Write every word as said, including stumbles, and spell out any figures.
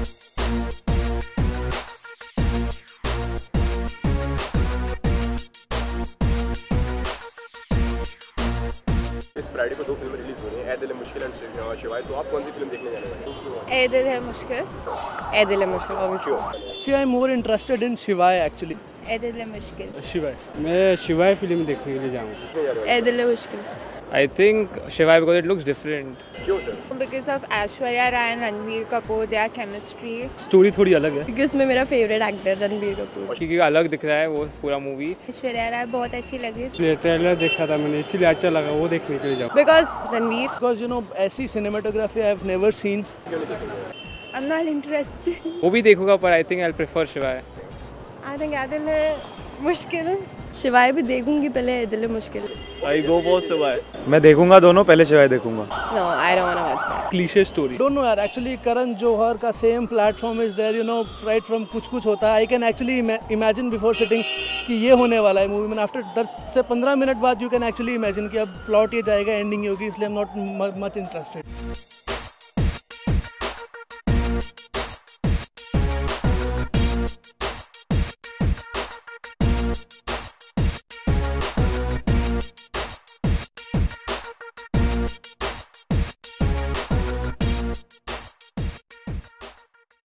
इस फ्राइडे को दो फिल्में रिलीज हो रही हैं, ए दिल है मुश्किल एंड शिवाय। तो आप कौन सी फिल्म देखने जाने वाले हैं? ए दिल है मुश्किल। ए Dil Hai Mushkil obviously. See, I'm more interested in Shivaay actually. Ae Dil Hai मुश्किल। शिवाय। मैं शिवाय फिल्म देखने के लिए जाऊँगा। ए दिल है मुश्किल। I think Shiva because it looks different. क्यों sir? Because of Aishwarya Rai and Ranveer Kapoor, their chemistry. Story थोड़ी अलग है। Because उसमें मेरा फेवरेट एक्टर रणबीर कपूर। क्योंकि अलग दिख रहा है वो पूरा मूवी। ऐश्वर्या राय बहुत अच्छी लगी। ट्रेलर देखा था मैंने, इसीलिए अच्छा लगा, वो देखने के लिए जाऊँ। Because Ranbir. Because you know ऐसी cinematography I have never seen. I'm not interested. वो भी देखूंगा पर I think I'll prefer Shiva. I think ए दिल है मुश्किल। शिवाय भी देखूंगी, पहले ए दिल है मुश्किल। I go for शिवाय। मैं देखूंगा दोनों, पहले शिवाय देखूंगा। No, I don't wanna watch that. Cliche story. Don't know यार, actually करण जौहर का same platform is there, you know, right from कुछ कुछ होता है। I can actually imagine before sitting कि ये होने वाला है मूवी में। After दस से पंद्रह मिनट बाद you can actually imagine कि अब plot ये जाएगा, ending ये होगी, इसलिए I'm not much interested.